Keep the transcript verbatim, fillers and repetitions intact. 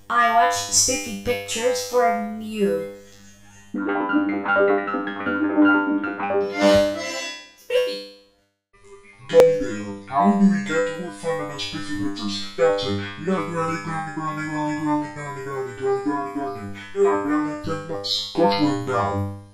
I watched Spiffy pictures for you. Spiffy! Gummy there, how do we get to fun of Spiffy pictures? That's it. You gotta granny, granny, granny, granny, granny, granny, granny, granny, granny, granny. Yeah, granny, ten bucks. Go to him now.